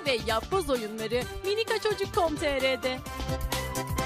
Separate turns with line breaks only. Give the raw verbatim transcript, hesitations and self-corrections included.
ve yapboz oyunları minika çocuk nokta com nokta tr'de.